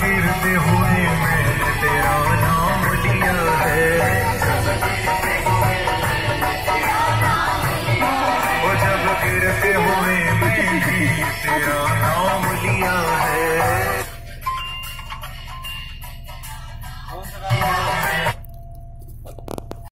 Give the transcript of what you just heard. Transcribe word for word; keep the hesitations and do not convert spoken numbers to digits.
गिरते हुए मैंने तेरा नाम लिया है, वो जब गिरते हुए मैंने तेरा नाम लिया है।